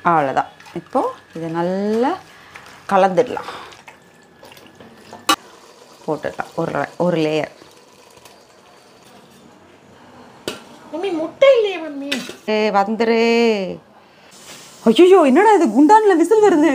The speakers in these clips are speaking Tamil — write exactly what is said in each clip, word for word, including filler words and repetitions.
அவ்வளோதான். இப்போது இதை நல்லா கலந்துடலாம். போட்டுடலாம் ஒரு ஒரு லேயர். மம்மி முட்டை இல்லையே மம்மி. ஏ வந்துரு. ஐயோ என்னடா இது, குண்டானில் விசில் வருது.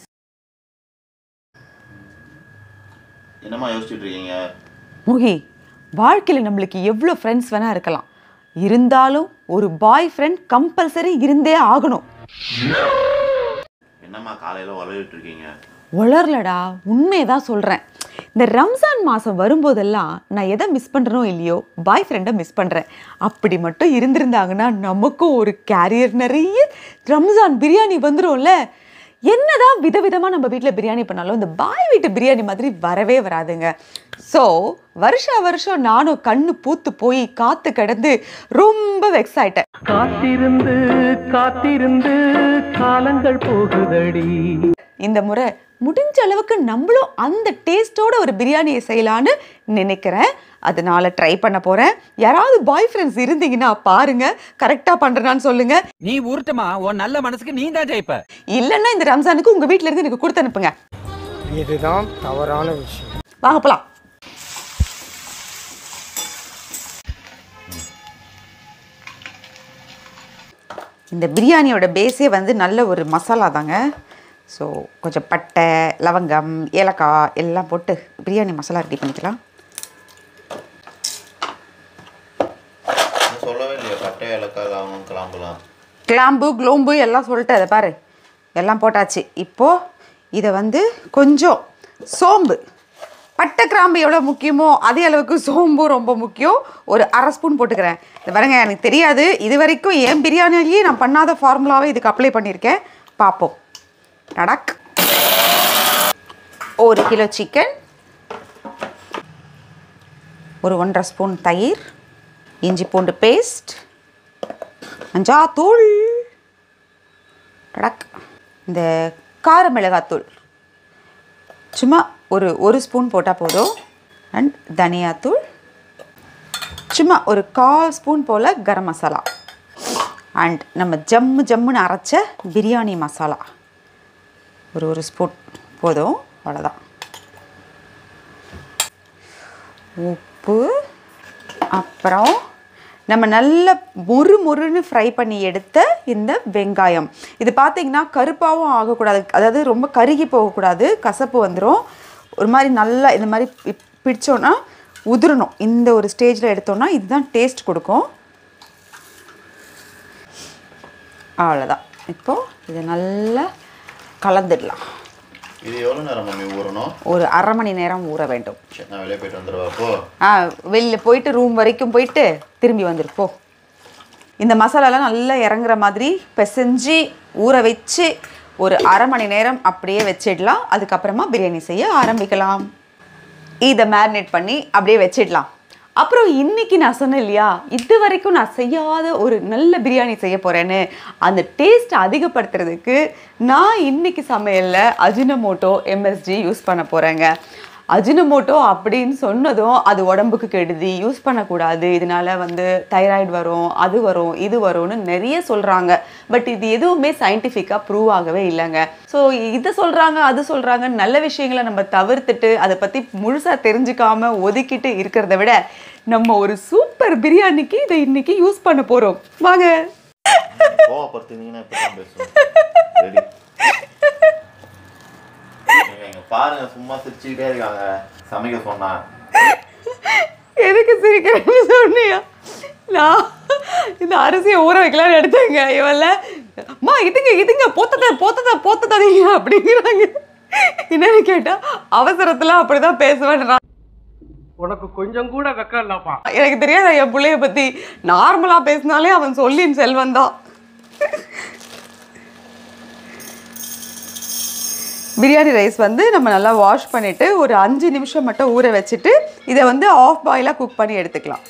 என்னம்மா யோசிச்சுட்டு இருக்கீங்க? முகி, வாழ்க்கையில் நம்மளுக்கு எவ்வளோ ஃப்ரெண்ட்ஸ் வேணா இருக்கலாம், இருந்தாலும் ஒரு பாய் ஃப்ரெண்ட் கம்பல்சரி இருந்தே ஆகணும். என்னம்மா காலையில் வளர்ந்துட்டு இருக்கீங்க? வளரலடா, உண்மையதான் சொல்கிறேன். இந்த ரம்ஜான் மாதம் வரும்போதெல்லாம் நான் எதை மிஸ் பண்ணுறனோ இல்லையோ, பாய் ஃப்ரெண்டை மிஸ் பண்ணுறேன். அப்படி மட்டும் இருந்திருந்தாங்கன்னா நமக்கும் ஒரு கேரியர் நிறைய ரம்ஜான் பிரியாணி வந்துடும்ல. என்னதான் விதவிதமாக நம்ம வீட்டில் பிரியாணி பண்ணாலும் இந்த பாய் வீட்டு பிரியாணி மாதிரி வரவே வராதுங்க. ஸோ வருஷா வருஷம் நானும் கண்ணு பூத்து போய் காத்து கிடந்து ரொம்ப வெக்ஸ் ஆயிட்டேன். காத்திருந்து காத்திருந்து காலங்கள் போகுதடி. இந்த முறை முடிஞ்ச அளவுக்கு நம்மளும் அந்த டேஸ்டோட ஒரு பிரியாணியை செய்யலான்னு நினைக்கிறேன். அதனால ட்ரை பண்ண போறேன். யாராவது பாய் ஃப்ரெண்ட்ஸ் இருந்தீங்கன்னா பாருங்க, கரெக்டா பண்றேன்னு சொல்லுங்க. நீ ஊர்ட்டமா, உன் நல்ல மனசுக்கு நீ தான் ஜெயிப்ப. இல்லைன்னா இந்த ரம்ஜானுக்கு உங்க வீட்டுல இருந்து எனக்கு கொடுத்து அனுப்புங்க. இதுதான் தவறான விஷயம். வாங்க போலாம். இந்த பிரியாணியோட பேஸே வந்து நல்ல ஒரு மசாலா தாங்க. ஸோ கொஞ்சம் பட்டை, லவங்கம், ஏலக்காய் எல்லாம் போட்டு பிரியாணி மசாலா ரெடி பண்ணிக்கலாம். சொல்லவே இல்லையா பட்டை, ஏலக்காய், லவங்கம், கிளாம்புலாம்? கிளாம்பு குளோம்பு எல்லாம் சொல்லிட்டு அதை பாரு எல்லாம் போட்டாச்சு. இப்போது இதை வந்து கொஞ்சம் சோம்பு, பட்டை கிராம்பு எவ்வளோ முக்கியமோ அதே அளவுக்கு சோம்பு ரொம்ப முக்கியம். ஒரு அரை ஸ்பூன் போட்டுக்கிறேன். இது பாருங்க, எனக்கு தெரியாது, இது வரைக்கும் என் பிரியாணிலேயே நான் பண்ணாத ஃபார்முலாவை இதுக்கு அப்ளை பண்ணியிருக்கேன். பார்ப்போம். டடக். ஒரு கிலோ சிக்கன், ஒரு ஒன்றரை ஸ்பூன் தயிர், இஞ்சி பூண்டு பேஸ்ட், மஞ்சாத்தூள், டடக், இந்த கார மிளகாத்தூள் சும்மா ஒரு ஒரு ஸ்பூன் போட்டால் போதும். அண்ட் தனியாத்தூள் சும்மா ஒரு கால் ஸ்பூன் போல் கரம் மசாலா. அண்ட் நம்ம ஜம்மு ஜம்முன்னு அரைச்ச பிரியாணி மசாலா ஒரு ஒரு ஸ்பூன் போதும். அவ்வளோதான். உப்பு, அப்புறம் நம்ம நல்ல மொறு மொறுன்னு ஃப்ரை பண்ணி எடுத்த இந்த வெங்காயம். இது பார்த்திங்கன்னா கருப்பாகவும் ஆகக்கூடாது, அதாவது ரொம்ப கருகி போகக்கூடாது, கசப்பு வந்துடும். ஒரு மாதிரி நல்லா இந்த மாதிரி பிடிச்சோன்னா உதிரணும். இந்த ஒரு ஸ்டேஜில் எடுத்தோன்னா இதுதான் டேஸ்ட் கொடுக்கும். அவ்வளோதான். இப்போது இதை நல்லா கலந்துடலாம். இது எவ்வளோ நேரம் மம்மி ஊறணும்? ஒரு அரை மணி நேரம் ஊற வேண்டும். நான் வெளியே போயிட்டு வந்துடுவாப்போ. ஆ, வெளில போயிட்டு ரூம் வரைக்கும் போயிட்டு திரும்பி வந்துருப்போ. இந்த மசாலாலாம் நல்லா இறங்குற மாதிரி பிசைஞ்சு ஊற வச்சு ஒரு அரை மணி நேரம் அப்படியே வச்சிடலாம். அதுக்கப்புறமா பிரியாணி செய்ய ஆரம்பிக்கலாம். இதை மேரினேட் பண்ணி அப்படியே வச்சிடலாம். அப்புறம் இன்றைக்கி நான் சொன்னேன் இல்லையா, இது வரைக்கும் நான் செய்யாத ஒரு நல்ல பிரியாணி செய்ய போகிறேன்னு. அந்த டேஸ்ட்டை அதிகப்படுத்துறதுக்கு நான் இன்றைக்கி சமையலில் அஜினோமோட்டோ எம்எஸ்ஜி யூஸ் பண்ண போகிறேங்க. அஜினோமோட்டோ அப்படின்னு சொன்னதும் அது உடம்புக்கு கெடுதி, யூஸ் பண்ணக்கூடாது, இதனால் வந்து தைராய்டு வரும், அது வரும், இது வரும்னு நிறைய சொல்கிறாங்க. பட் இது எதுவுமே சயின்டிஃபிக்காக ப்ரூவ் ஆகவே இல்லைங்க. ஸோ இதை சொல்கிறாங்க அது சொல்கிறாங்க, நல்ல விஷயங்களை நம்ம தவிர்த்துட்டு அதை பற்றி முழுசாக தெரிஞ்சுக்காமல் ஒதுக்கிட்டு இருக்கிறத விட நம்ம ஒரு சூப்பர் பிரியாணிக்கு இதை இன்னைக்கு யூஸ் பண்ண போகிறோம். வாங்க. பாருங்க, சும்மா சிரிச்சுக்கிட்டே இருக்காங்க. சமைக்க சொன்னா எதுக்கு சிரிக்கிறேன்னு சொன்னியா? நான் இந்த அரிசியை ஊற வைக்கலான்னு எடுத்தேங்க. இவல்ல அம்மா இதுங்க இதுங்க போத்தத போத்தத போத்ததீங்க அப்படிங்கிறாங்க. என்னன்னு கேட்டா அவசரத்துல அப்படிதான் பேசுவேன். உனக்கு கொஞ்சம் கூட வெக்கம் இல்லப்பா. எனக்கு தெரியாது என் பிள்ளைய பத்தி. நார்மலா பேசினாலே அவன் சொல்லின் செல்வன் தான். பிரியாணி ரைஸ் வந்து நம்ம நல்லா வாஷ் பண்ணிவிட்டு ஒரு அஞ்சு நிமிஷம் மட்டும் ஊற வச்சுட்டு இதை வந்து ஆஃப் பாயிலாக குக் பண்ணி எடுத்துக்கலாம்.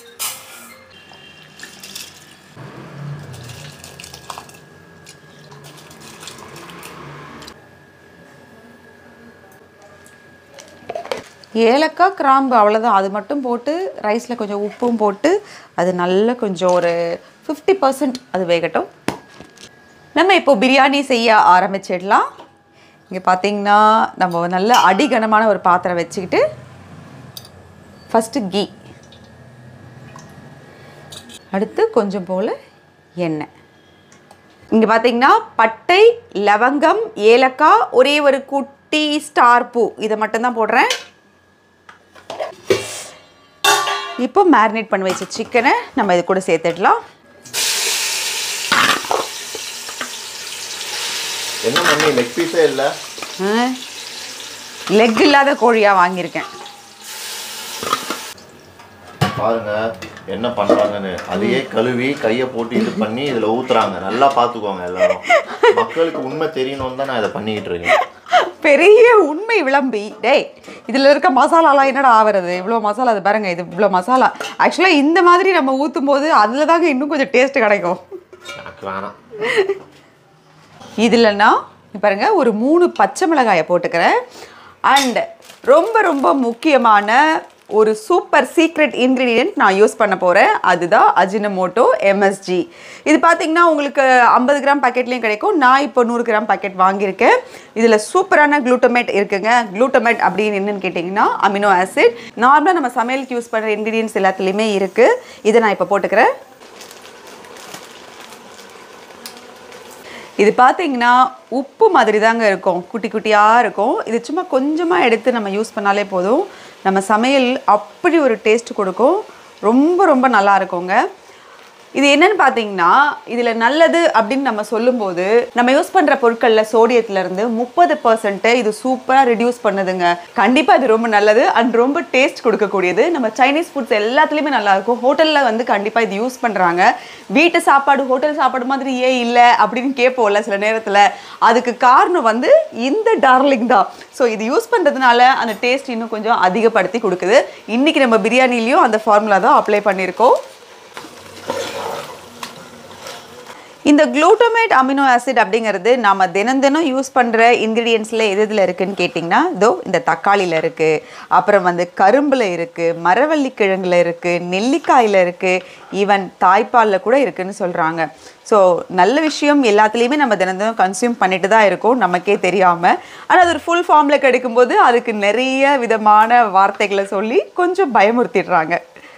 ஏலக்காய் கிராம்பு அவ்வளோதான், அது மட்டும் போட்டு ரைஸில் கொஞ்சம் உப்பும் போட்டு அது நல்லா கொஞ்சம் ஒரு ஃபிஃப்டி பர்சன்ட் அது வேகட்டும். நம்ம இப்போ பிரியாணி செய்ய ஆரம்பிச்சிடலாம். இங்கே பார்த்தீங்கன்னா நம்ம நல்ல அடிகனமான ஒரு பாத்திரம் வச்சுக்கிட்டு ஃபஸ்ட்டு கீ, அடுத்து கொஞ்சம் போல் எண்ணெய். இங்கே பார்த்தீங்கன்னா பட்டை, லவங்கம், ஏலக்காய், ஒரே ஒரு குட்டி ஸ்டார் பூ, இதை மட்டும்தான் போடுறேன். இப்போ மேரினேட் பண்ணி வச்ச சிக்கனை நம்ம இது கூட சேர்த்துடலாம். என்ன மம்மி லெக் பீஸே இல்லை? லெக் இல்லாத கோழியாக வாங்கியிருக்கேன். பாருங்க என்ன பண்றாங்கன்னு. அதையே கழுவி கையை போட்டு இது பண்ணி இதுல ஊத்துறாங்க. நல்லா பாத்துக்கோங்க எல்லாரும். மக்களுக்கு உண்மை தெரியணும் தான் நான் இதை பண்ணிக்கிட்டு இருக்கேன். பெரிய உண்மை விளம்பி. டேய், இதில் இருக்க மசாலாலாம் என்னடா ஆகிறது? இவ்வளோ மசாலா, அது பாருங்க, இது இவ்வளோ மசாலா. ஆக்சுவலாக இந்த மாதிரி நம்ம ஊற்றும் போது அதில் தாங்க இன்னும் கொஞ்சம் டேஸ்ட் கிடைக்கும். எனக்கு வேணாம். இதுலன்னா பாருங்க ஒரு மூணு பச்சை மிளகாயை போட்டுக்கிறேன். அண்ட் ரொம்ப ரொம்ப முக்கியமான ஒரு சூப்பர் சீக்ரெட் இன்க்ரீடியன்ட் நான் யூஸ் பண்ண போகிறேன். அதுதான் அஜினமோட்டோ எம்எஸ்ஜி. இது பார்த்திங்கன்னா உங்களுக்கு ஐம்பது கிராம் பாக்கெட்லேயும் கிடைக்கும். நான் இப்போ நூறு கிராம் பாக்கெட் வாங்கியிருக்கேன். இதில் சூப்பரான குளூட்டமேட் இருக்குங்க. குளூட்டமேட் அப்படின்னு என்னென்னு கேட்டிங்கன்னா அமினோ ஆசிட். நார்மலாக நம்ம சமையலுக்கு யூஸ் பண்ணுற இன்க்ரீடியன்ட்ஸ் எல்லாத்துலேயுமே இருக்குது. இதை நான் இப்போ போட்டுக்கிறேன். இது பார்த்தீங்கன்னா உப்பு மாதிரி தாங்க இருக்கும், குட்டி குட்டியாக இருக்கும். இது சும்மா கொஞ்சமாக எடுத்து நம்ம யூஸ் பண்ணாலே போதும், நம்ம சமையல் அப்படி ஒரு டேஸ்ட் கொடுக்கும். ரொம்ப ரொம்ப நல்லா இருக்குங்க. இது என்னன்னு பார்த்தீங்கன்னா இதில் நல்லது அப்படின்னு நம்ம சொல்லும்போது நம்ம யூஸ் பண்ணுற பொருட்களில் சோடியத்துலேருந்து முப்பது பர்சன்ட் இது சூப்பராக ரிடியூஸ் பண்ணுதுங்க. கண்டிப்பாக இது ரொம்ப நல்லது அண்ட் ரொம்ப டேஸ்ட் கொடுக்கக்கூடியது. நம்ம சைனீஸ் ஃபுட்ஸ் எல்லாத்துலேயுமே நல்லாயிருக்கும். ஹோட்டலில் வந்து கண்டிப்பாக இது யூஸ் பண்ணுறாங்க. வீட்டு சாப்பாடு ஹோட்டல் சாப்பாடு மாதிரி ஏன் இல்லை அப்படின்னு கேட்போம்ல சில நேரத்தில். அதுக்கு காரணம் வந்து இந்த டார்லிங் தான். ஸோ இது யூஸ் பண்ணுறதுனால அந்த டேஸ்ட் இன்னும் கொஞ்சம் அதிகப்படுத்தி கொடுக்குது. இன்றைக்கி நம்ம பிரியாணிலையும் அந்த ஃபார்முலா தான் அப்ளை பண்ணியிருக்கோம். இந்த குளூட்டமேட் அமினோ ஆசிட் அப்படிங்கிறது நம்ம தினம் தினம் யூஸ் பண்ணுற இன்க்ரீடியன்ஸில் எது இதில் இருக்குதுன்னு கேட்டிங்கன்னா இதோ இந்த தக்காளியில் இருக்குது, அப்புறம் வந்து கரும்பில் இருக்குது, மரவள்ளி கிழங்கில் இருக்குது, நெல்லிக்காயில் இருக்குது, ஈவன் தாய்ப்பாலில் கூட இருக்குதுன்னு சொல்கிறாங்க. ஸோ நல்ல விஷயம், எல்லாத்துலேயுமே நம்ம தினம் தினம் கன்சியூம் பண்ணிட்டு தான் இருக்கோம் நமக்கே தெரியாமல். ஆனால் அது ஒரு ஃபுல் ஃபார்மில் கிடைக்கும்போது அதுக்கு நிறைய விதமான வார்த்தைகளை சொல்லி கொஞ்சம் பயமுறுத்திடுறாங்க.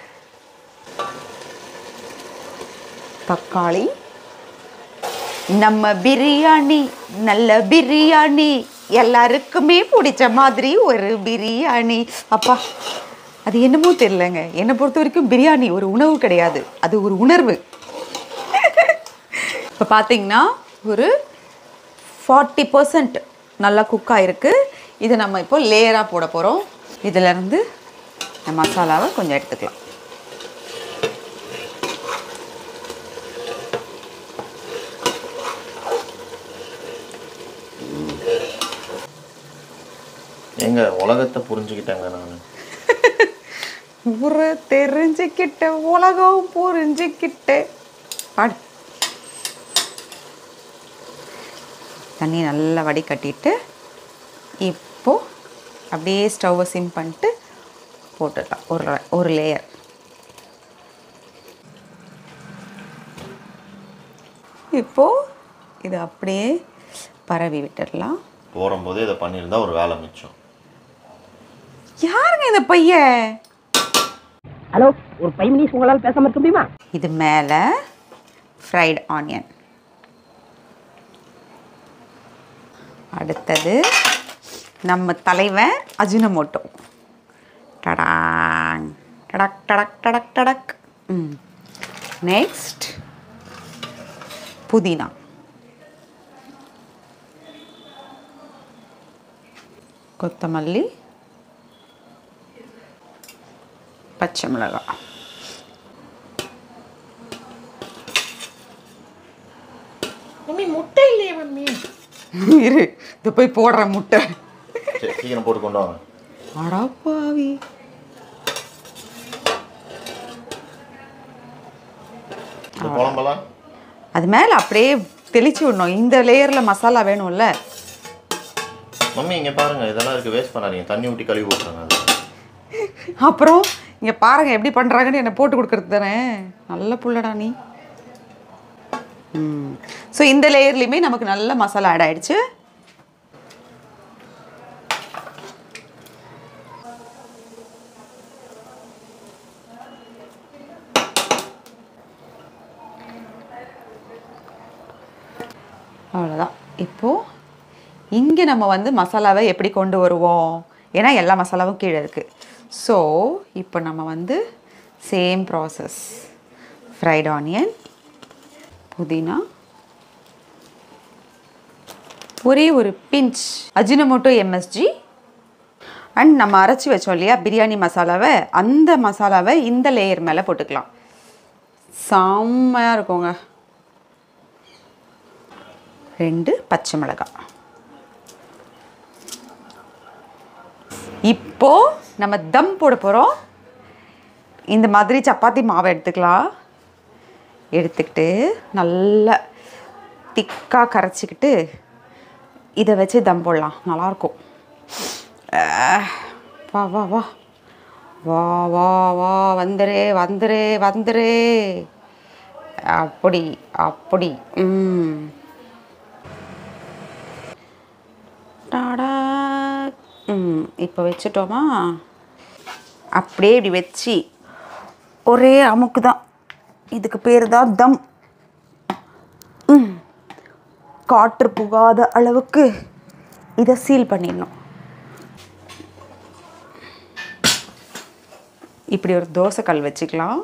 தக்காளி, நம்ம பிரியாணி நல்ல பிரியாணி, எல்லாருக்குமே பிடிச்ச மாதிரி ஒரு பிரியாணி. அப்பா, அது என்னமோ தெரியலங்க, என்னை பொறுத்த வரைக்கும் பிரியாணி ஒரு உணவு கிடையாது, அது ஒரு உணர்வு. இப்போ பார்த்தீங்கன்னா ஒரு ஃபார்ட்டி பர்சன்ட் நல்லா குக் ஆகிருக்கு. இதை நம்ம இப்போ லேயராக போட போகிறோம். இதிலேருந்து இந்த மசாலாவை கொஞ்சம் எடுத்துக்கலாம். எங்க உலகத்தை புரிஞ்சுக்கிட்டேங்க நான். ஊரை தெரிஞ்சுக்கிட்ட உலகம் புரிஞ்சுக்கிட்ட. பாடு. தண்ணி நல்லா வடிகட்டிட்டு இப்போ அப்படியே ஸ்டவ்வை சிம் பண்ணிட்டு போட்டுடலாம் ஒரு ஒரு லேயர். இப்போது இதை அப்படியே பரவி விட்டுடலாம். போகும்போது இதை பண்ணியிருந்தா ஒரு வேலை மிச்சம். யாருங்க இந்த பையன்? ஹலோ, ஒரு ஃபைவ் மினிட்ஸ் உங்களால் பேசாம இருக்க முடியுமா? இது மேலே ஃப்ரைட் ஆனியன், அடுத்தது நம்ம தலைவன் அஜினமோட்டோ. டடாங் டடக் டடக் டடக் டடக். ம் நெக்ஸ்ட் புதினா, கொத்தமல்லி, பச்சை மிளகாய். மம்மி முட்டை இல்லையே மம்மி. இரு, இதை போய் போடுற முட்டை. சீக்கிரம் போட்டு கொண்டு வாங்க. அடப்பாவி. குழம்பெல்லாம் அது மேலே அப்படியே தெளிச்சு விடணும். இந்த லேயரில் மசாலா வேணும்ல. மம்மி இங்கே பாருங்க, இதெல்லாம் இருக்குது, வேஸ்ட் பண்ணாதீங்க, தண்ணி ஊற்றி கழுவி போட்டுருங்க. அப்புறம் இங்கே பாருங்கள் எப்படி பண்ணுறாங்கன்னு என்னை போட்டு கொடுக்குறது தானே. நல்ல புள்ளடா நீ. ம் ஸோ இந்த லேயர்லேயுமே நமக்கு நல்ல மசாலா ஆட் ஆகிடுச்சு. அவ்வளோதான். இப்போது இங்கே நம்ம வந்து மசாலாவை எப்படி கொண்டு வருவோம், ஏன்னா எல்லா மசாலாவும் கீழே இருக்குது. ஸோ இப்போ நம்ம வந்து சேம் ப்ராசஸ், ஃப்ரைட் ஆனியன், புதினா, ஒரே ஒரு பிஞ்ச் அஜினோமோட்டோ எம்எஸ்ஜி அண்ட் நம்ம அரைச்சி வச்சோம் இல்லையா பிரியாணி மசாலாவை, அந்த மசாலாவை இந்த லேயர் மேலே போட்டுக்கலாம். செம்மையாக இருக்குங்க. ரெண்டு பச்சை மிளகாய். இப்போது நம்ம தம் போட போகிறோம். இந்த மாதிரி சப்பாத்தி மாவை எடுத்துக்கலாம். எடுத்துக்கிட்டு நல்லா திக்காக கரைச்சிக்கிட்டு இதை வச்சு தம் போடலாம். நல்லாயிருக்கும். வா வா வா வா வா வா வந்துரு வந்துரு வந்துரு. அப்படி அப்படி. ம் டாடா. ம் இப்போ வச்சுட்டோமா, அப்படியே இப்படி வச்சு ஒரே அமுக்கு தான். இதுக்கு பேர் தான் தம். ம் காற்று புகாத அளவுக்கு இதை சீல் பண்ணிடணும். இப்படி ஒரு தோசைக்கல் வச்சுக்கலாம்.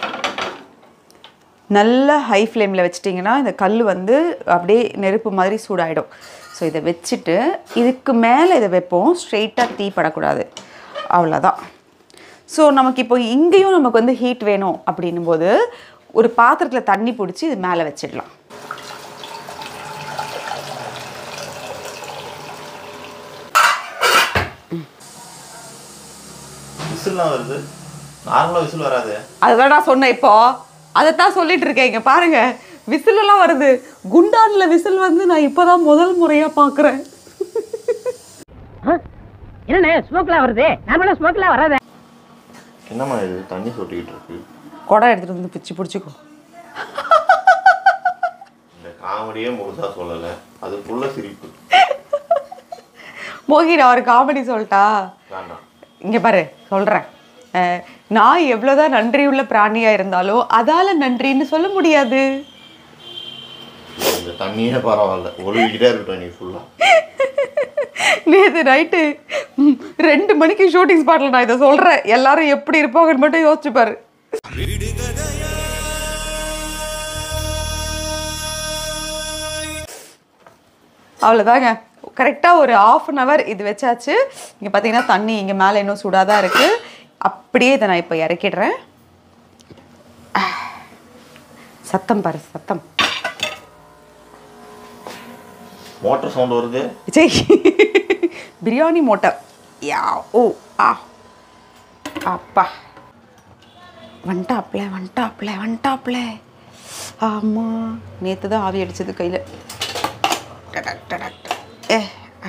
நல்ல ஹை ஃப்ளேமில் வச்சிட்டிங்கன்னா இந்த கல் வந்து அப்படியே நெருப்பு மாதிரி சூடாயிடும். ஸோ இதை வச்சுட்டு இதுக்கு மேலே இதை வைப்போம். ஸ்ட்ரெயிட்டாக தீ படக்கூடாது. அவ்வளோதான். ஸோ நமக்கு இப்போ இங்கேயும் நமக்கு வந்து ஹீட் வேணும் அப்படின்னும் போது ஒரு பாத்திரத்தில் தண்ணி பிடிச்சி இது மேலே வச்சிடலாம். விசில்லாம் வருது. நார்மலாக விசில் வராது. அதுதான் நான் சொன்னேன். இப்போ அதைத்தான் சொல்லிட்டு இருக்கேன். இங்கே பாருங்க, விசிலெல்லாம் வருது. குண்டானில் விசில் வந்து நான் இப்போதான் முதல் முறையாக பார்க்குறேன். என்னண்ணே ஸ்மோக்லாம் வருது? நார்மலாக ஸ்மோக்லாம் வராது. என்னம்மா இது தண்ணி சொட்டிக்கிட்டு இருக்கு? குடம் எடுத்துகிட்டு வந்து பிச்சு பிடிச்சிக்கோ. இந்த காமெடியே முழுசாக சொல்லலை, அது ஃபுல்ல சிரிப்பு. மோகி, நான் ஒரு காமெடி சொல்லிட்டா? வேண்டாம். இங்கே பாரு, சொல்கிறேன். நான் எவ்வளோதான் நன்றியுள்ள பிராணியாக இருந்தாலும் அதால் நன்றின்னு சொல்ல முடியாது. இந்த தண்ணியே பரவாயில்ல, ஒழுகிக்கிட்டே இருக்கட்டும் நீ ஃபுல்லாக. நேற்று நைட்டு ரெண்டு மணிக்கு ஷூட்டிங் ஸ்பாட்டில் நான் இதை சொல்கிறேன். எல்லாரும் எப்படி இருப்பாங்கன்னு மட்டும் யோசிச்சு பாரு. அவ்வளோதாங்க. கரெக்டாக ஒரு ஆஃப் அன் ஹவர் இது வச்சாச்சு. இங்கே பார்த்தீங்கன்னா தண்ணி இங்கே மேலே இன்னும் சூடாக தான் இருக்குது. அப்படியே இதை நான் இப்போ இறக்கிடுறேன். சத்தம் பாரு, சத்தம். மோட்டர் சவுண்ட் வருது. சரி, பிரியாணி மோட்டர். யா ஓ ஆ அப்பா வந்துட்டாப்ல வந்துட்டாப்ல வந்துட்டாப்ல. ஆமாம், நேற்று தான் ஆவி அடிச்சது கையில். ஏ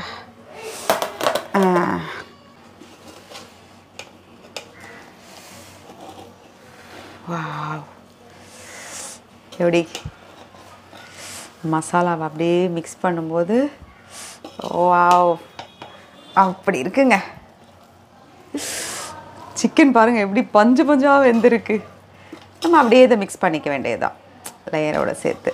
வாவ், எப்படி மசாலாவை அப்படியே மிக்ஸ் பண்ணும்போது வாவ் அப்படி இருக்குங்க. சிக்கன் பாருங்கள் எப்படி பஞ்சு பஞ்சாக வெந்திருக்கு. நம்ம அப்படியே இதை மிக்ஸ் பண்ணிக்க வேண்டியதுதான் லேயரோட சேர்த்து.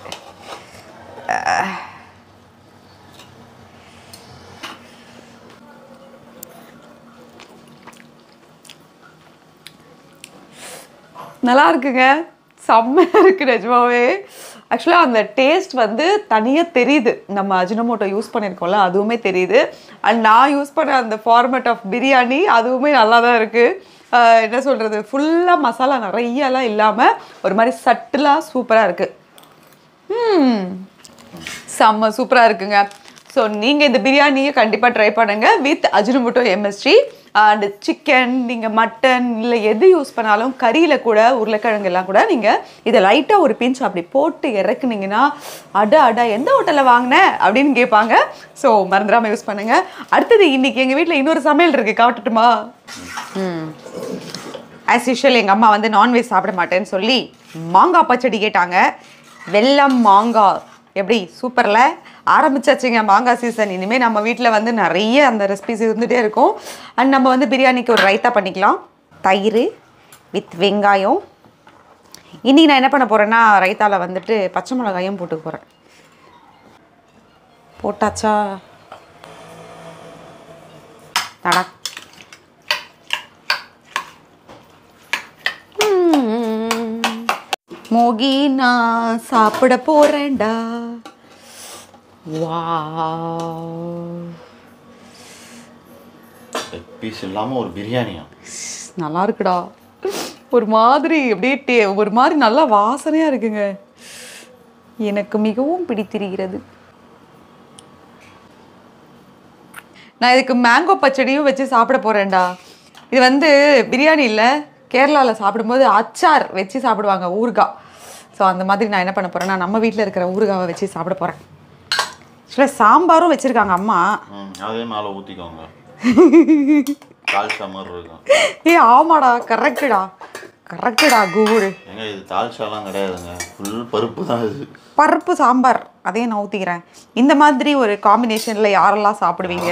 நல்லா இருக்குங்க, செம்மையாக இருக்குது நிஜமாவே. ஆக்சுவலாக அந்த டேஸ்ட் வந்து தனியாக தெரியுது. நம்ம அஜினோமோட்டோ யூஸ் பண்ணியிருக்கோம்ல, அதுவுமே தெரியுது. அண்ட் நான் யூஸ் பண்ண அந்த ஃபார்மேட் ஆஃப் பிரியாணி அதுவுமே நல்லா தான் இருக்குது. என்ன சொல்கிறது, ஃபுல்லாக மசாலா நிறையலாம் இல்லாமல் ஒரு மாதிரி சட்டிலாக சூப்பராக இருக்குது. ம் செம்ம சூப்பராக இருக்குங்க. ஸோ நீங்கள் இந்த பிரியாணியை கண்டிப்பாக ட்ரை பண்ணுங்கள் with Ajinomoto MSG. And chicken, நீங்கள் மட்டன் இல்லை எது யூஸ் பண்ணாலும், கறியில் கூட உருளைக்கிழங்கெல்லாம் கூட நீங்கள் இதை லைட்டாக ஒரு பிஞ்ச் அப்படி போட்டு இறக்குனீங்கன்னா அட அட எந்த ஹோட்டலில் வாங்கினேன் அப்படின்னு கேட்பாங்க. ஸோ மறந்துடாமல் யூஸ் பண்ணுங்கள். அடுத்தது இன்றைக்கி எங்கள் வீட்டில் இன்னொரு சமையல் இருக்குது, காட்டட்டுமா? ம் ஆஸ் யூஷுவல் எங்கள் அம்மா வந்து நான்வெஜ் சாப்பிட மாட்டேன்னு சொல்லி மாங்காய் பச்சடி கேட்டாங்க. வெல்லம் மாங்காய் எப்படி சூப்பரில் ஆரம்பிச்சாச்சுங்க மாங்காய் சீசன். இனிமேல் நம்ம வீட்டில் வந்து நிறைய அந்த ரெசிபிஸ் இருந்துகிட்டே இருக்கும். அண்ட் நம்ம வந்து பிரியாணிக்கு ஒரு ரைத்தா பண்ணிக்கலாம். தயிர் வித் வெங்காயம். இன்றைக்கி நான் என்ன பண்ண போகிறேன்னா ரைத்தாவில் வந்துட்டு பச்சை மிளகாயும் போட்டு போகிறேன். போட்டாச்சா நடா மோகி நான் சாப்பிட போகிறேன்டா. வா பீஸ் இல்லாமல் ஒரு பிரியாணியா நல்லா இருக்குடா. ஒரு மாதிரி அப்படியே டே ஒரு மாதிரி நல்லா வாசனையாக இருக்குங்க. எனக்கு மிகவும் பிடித்திருக்கிறது. நான் இதுக்கு மேங்கோ பச்சடியும் வச்சு சாப்பிட போகிறேன்டா. இது வந்து பிரியாணி இல்லை, கேரளாவில் சாப்பிடும்போது அச்சார் வச்சு சாப்பிடுவாங்க, ஊறுகாய். ஸோ அந்த மாதிரி நான் என்ன பண்ண போகிறேன்னா நம்ம வீட்டில் இருக்கிற ஊறுகாவை வச்சு சாப்பிட போகிறேன். ஆக்சுவலாக சாம்பாரும் வச்சுருக்காங்க அம்மா. அதே மேலே ஊற்றிக்கோங்க. தால்சா மாதிரி இருக்கும். ஏ ஆமாடா, கரெக்டுடா கரெக்டுடா கூகுள். ஏங்க இது தால்சாலாம் கிடையாதுங்க, ஃபுல் பருப்பு தான். இது பருப்பு சாம்பார், அதையும் நான் ஊற்றிக்கிறேன். இந்த மாதிரி ஒரு காம்பினேஷனில் யாரெல்லாம் சாப்பிடுவீங்க?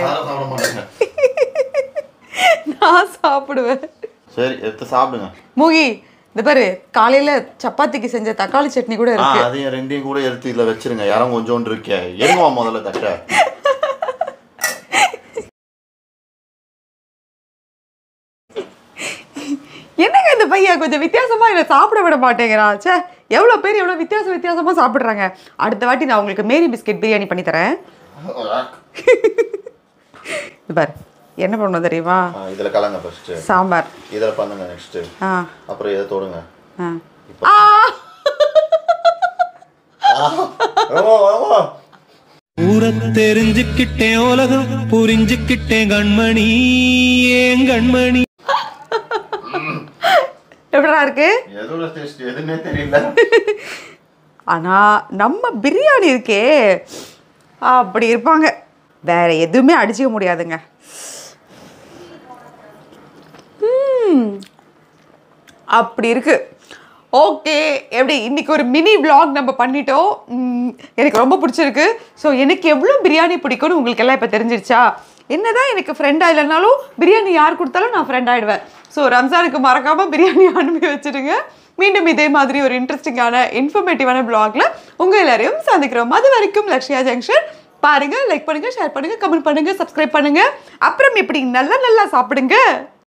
நான் சாப்பிடுவேன். சரி எடுத்து சாப்பிடுங்க. மூகி இந்த பாரு, காலையில் சப்பாத்திக்கு செஞ்ச தக்காளி சட்னி கூட இருக்கு. அதையும் ரெண்டையும் கூட எடுத்து இதில் வச்சிருங்க. யாரும் கொஞ்சோண்டு இருக்கே, எடுங்கம்மா முதல்ல தட்டை. என்னங்க இந்த பையன் கொஞ்சம் வித்தியாசமாக இதை சாப்பிட விட மாட்டேங்கிறான். சே, எவ்வளோ பேர் எவ்வளோ வித்தியாசம் வித்தியாசமாக சாப்பிட்றாங்க. அடுத்த வாட்டி நான் உங்களுக்கு மேரி பிஸ்கெட் பிரியாணி பண்ணி தரேன். பாரு என்ன பண்ணணும் தெரியுமா? இதில் கலங்க ஃபர்ஸ்ட். சாம்பார் இதில் பண்ணுங்க நெக்ஸ்ட். ஆ அப்புறம் இதை தொடுங்க. ஊரை தெரிஞ்சுக்கிட்டேன், உலகம் புரிஞ்சுக்கிட்டேன் கண்மணி, ஏன் கண்மணி. எப்படா இருக்கு? எதோட டேஸ்ட் எதுன்னே தெரியல. ஆனா நம்ம பிரியாணி இருக்கே அப்படி இருப்பாங்க, வேற எதுவுமே அடிச்சுக்க முடியாதுங்க. அப்படி இருக்கு. ஓகே, எப்படி இன்னைக்கு ஒரு மினி விளாக் நம்ம பண்ணிட்டோம். எனக்கு ரொம்ப பிடிச்சிருக்கு. ஸோ எனக்கு எவ்வளோ பிரியாணி பிடிக்கும்னு உங்களுக்கு எல்லாம் இப்போ தெரிஞ்சிருச்சா? என்னதான் எனக்கு ஃப்ரெண்டாக இல்லைனாலும் பிரியாணி யார் கொடுத்தாலும் நான் ஃப்ரெண்ட் ஆகிடுவேன். ஸோ ரம்ஜானுக்கு மறக்காமல் பிரியாணி அனுப்பி வச்சுடுங்க. மீண்டும் இதே மாதிரி ஒரு இன்ட்ரெஸ்டிங்கான இன்ஃபர்மேட்டிவான பிளாக்ல உங்கள் எல்லாரையும் சந்திக்கிறோம். அது வரைக்கும் லக்ஷ்யா ஜங்ஷன் பாருங்க, லைக் பண்ணுங்க, ஷேர் பண்ணுங்க, கமெண்ட் பண்ணுங்க, சப்ஸ்கிரைப் பண்ணுங்க. அப்புறம் இப்படி நல்லா நல்லா சாப்பிடுங்க.